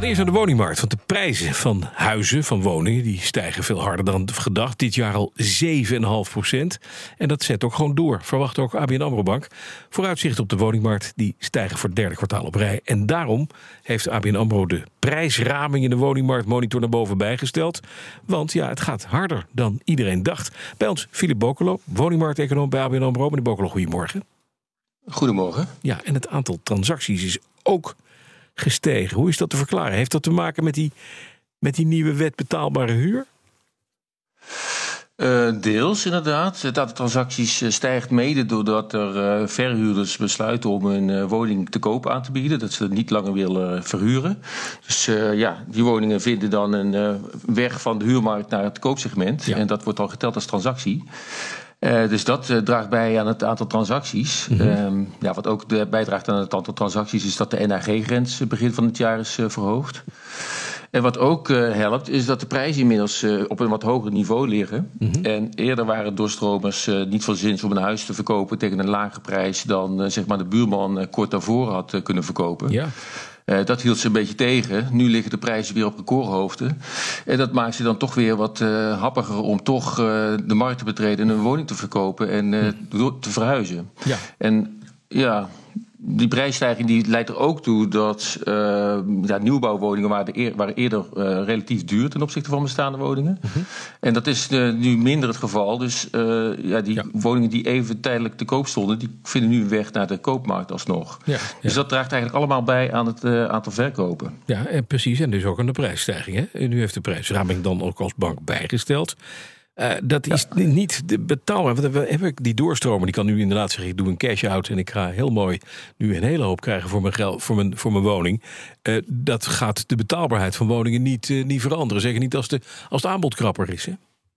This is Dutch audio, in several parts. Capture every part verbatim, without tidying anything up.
eerst naar de woningmarkt. Want de prijzen van huizen, van woningen, die stijgen veel harder dan gedacht. Dit jaar al zeven komma vijf procent. En dat zet ook gewoon door, verwacht ook A B N AMRO Bank. Vooruitzichten op de woningmarkt die stijgen voor het derde kwartaal op rij. En daarom heeft A B N AMRO de prijsraming in de woningmarktmonitor naar boven bijgesteld. Want ja, het gaat harder dan iedereen dacht. Bij ons Philip Bokelo, woningmarkteconoom bij A B N AMRO. Meneer Bokelo, goedemorgen. Goedemorgen. Ja, en het aantal transacties is ook gestegen. Hoe is dat te verklaren? Heeft dat te maken met die, met die nieuwe wet betaalbare huur? Uh, deels inderdaad. Het aantal transacties stijgt mede doordat er uh, verhuurders besluiten om een uh, woning te koop aan te bieden. Dat ze het niet langer willen verhuren. Dus uh, ja, die woningen vinden dan een uh, weg van de huurmarkt naar het koopsegment. Ja. En dat wordt dan geteld als transactie. Uh, dus dat uh, draagt bij aan het aantal transacties. Mm-hmm. Um, ja, wat ook de, bijdraagt aan het aantal transacties is dat de N H G-grens begin van het jaar is uh, verhoogd. En wat ook uh, helpt, is dat de prijzen inmiddels uh, op een wat hoger niveau liggen. Mm-hmm. En eerder waren doorstromers uh, niet van zins om een huis te verkopen tegen een lagere prijs dan uh, zeg maar de buurman uh, kort daarvoor had uh, kunnen verkopen. Ja. Uh, dat hield ze een beetje tegen. Nu liggen de prijzen weer op recordhoogte. En dat maakt ze dan toch weer wat uh, happiger om toch uh, de markt te betreden en een woning te verkopen en uh, mm. te verhuizen. Ja. En ja, die prijsstijging die leidt er ook toe dat uh, ja, nieuwbouwwoningen waren, eer, waren eerder uh, relatief duur ten opzichte van bestaande woningen. Mm-hmm. En dat is uh, nu minder het geval. Dus uh, ja, die ja. woningen die even tijdelijk te koop stonden, die vinden nu een weg naar de koopmarkt alsnog. Ja, ja. Dus dat draagt eigenlijk allemaal bij aan het uh, aantal verkopen. Ja, en precies. En dus ook aan de prijsstijging. Hè? En nu heeft de prijsraming dan ook als bank bijgesteld. Uh, dat is ja. niet betaalbaar. Want we hebben die doorstromer, die kan nu inderdaad zeggen, ik doe een cash-out en ik ga heel mooi nu een hele hoop krijgen voor mijn, geld, voor mijn, voor mijn woning. Uh, dat gaat de betaalbaarheid van woningen niet, uh, niet veranderen. Zeker niet als de, als de aanbod krapper is. Hè?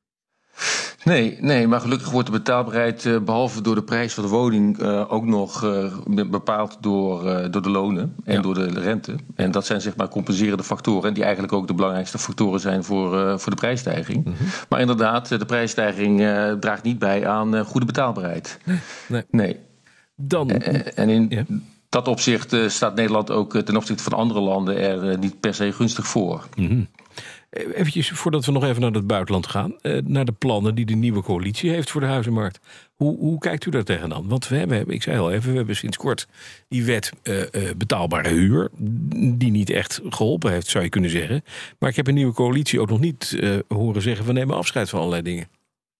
Nee, nee, maar gelukkig wordt de betaalbaarheid, uh, behalve door de prijs van de woning, uh, ook nog uh, bepaald door, uh, door de lonen en ja. door de rente. En dat zijn zeg maar compenserende factoren en die eigenlijk ook de belangrijkste factoren zijn voor, uh, voor de prijsstijging. Mm-hmm. Maar inderdaad, de prijsstijging uh, draagt niet bij aan uh, goede betaalbaarheid. Nee. nee. nee. Dan, uh, en in ja. dat opzicht uh, staat Nederland ook uh, ten opzichte van andere landen er uh, niet per se gunstig voor. Mm-hmm. Eventjes, voordat we nog even naar het buitenland gaan, uh, naar de plannen die de nieuwe coalitie heeft voor de huizenmarkt. Hoe, hoe kijkt u daar tegenaan? Want we hebben, ik zei al even, we hebben sinds kort die wet uh, uh, betaalbare huur, die niet echt geholpen heeft, zou je kunnen zeggen. Maar ik heb een nieuwe coalitie ook nog niet uh, horen zeggen, we nemen afscheid van allerlei dingen.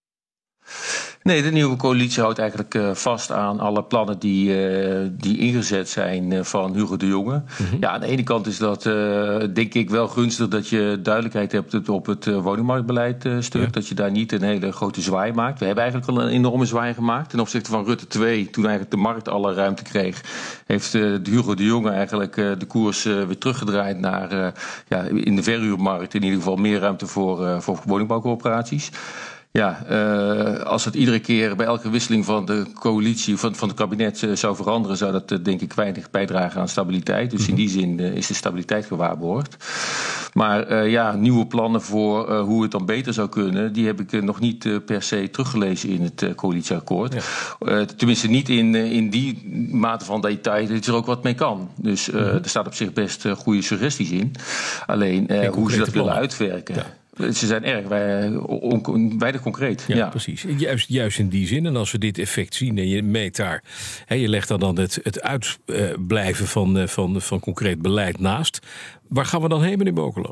Nee, de nieuwe coalitie houdt eigenlijk uh, vast aan alle plannen die, uh, die ingezet zijn uh, van Hugo de Jonge. Mm-hmm. Ja, aan de ene kant is dat uh, denk ik wel gunstig dat je duidelijkheid hebt op het uh, woningmarktbeleid uh, stuk. Ja. Dat je daar niet een hele grote zwaai maakt. We hebben eigenlijk al een enorme zwaai gemaakt. Ten opzichte van Rutte twee, toen eigenlijk de markt alle ruimte kreeg, heeft uh, de Hugo de Jonge eigenlijk uh, de koers uh, weer teruggedraaid naar uh, ja, in de verhuurmarkt in ieder geval meer ruimte voor, uh, voor woningbouwcorporaties. Ja, uh, als het iedere keer bij elke wisseling van de coalitie, van, van het kabinet uh, zou veranderen, zou dat uh, denk ik weinig bijdragen aan stabiliteit. Dus in die zin uh, is de stabiliteit gewaarborgd. Maar uh, ja, nieuwe plannen voor uh, hoe het dan beter zou kunnen, die heb ik uh, nog niet uh, per se teruggelezen in het uh, coalitieakkoord. Ja. Uh, tenminste niet in, uh, in die mate van detail dat er ook wat mee kan. Dus uh, mm-hmm. er staat op zich best uh, goede suggesties in. Alleen uh, hoe ze dat willen uitwerken. Ja. Ze zijn erg weinig concreet. Ja, ja, precies. Juist, juist in die zin. En als we dit effect zien en je meet daar, hè, je legt daar dan het, het uitblijven van, van, van concreet beleid naast. Waar gaan we dan heen, meneer Bokelo?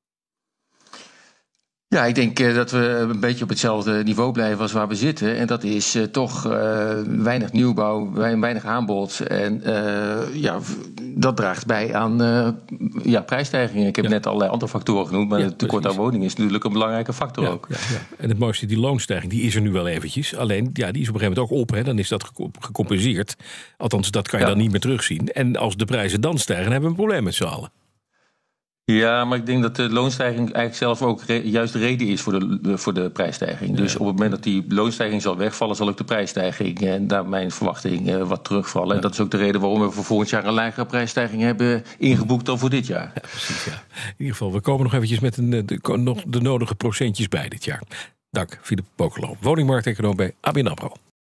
Ja, ik denk uh, dat we een beetje op hetzelfde niveau blijven als waar we zitten. En dat is uh, toch uh, weinig nieuwbouw, weinig aanbod. En uh, ja, dat draagt bij aan uh, ja, prijsstijgingen. Ik heb ja. net allerlei andere factoren genoemd, maar ja, het tekort aan woningen is natuurlijk een belangrijke factor ja, ook. Ja, ja. En het mooiste, die loonstijging, die is er nu wel eventjes. Alleen, ja, die is op een gegeven moment ook op. Hè. Dan is dat gecompenseerd. Althans, dat kan je ja. dan niet meer terugzien. En als de prijzen dan stijgen, dan hebben we een probleem met z'n allen. Ja, maar ik denk dat de loonstijging eigenlijk zelf ook re- juist de reden is voor de, voor de prijsstijging. Ja. Dus op het moment dat die loonstijging zal wegvallen, zal ook de prijsstijging en daar mijn verwachting uh, wat terugvallen. Ja. En dat is ook de reden waarom we voor volgend jaar een lagere prijsstijging hebben ingeboekt dan voor dit jaar. Ja, precies, ja. In ieder geval, we komen nog eventjes met een, de, nog de nodige procentjes bij dit jaar. Dank, Philip Bokelo, woningmarkteconoom bij A B N AMRO.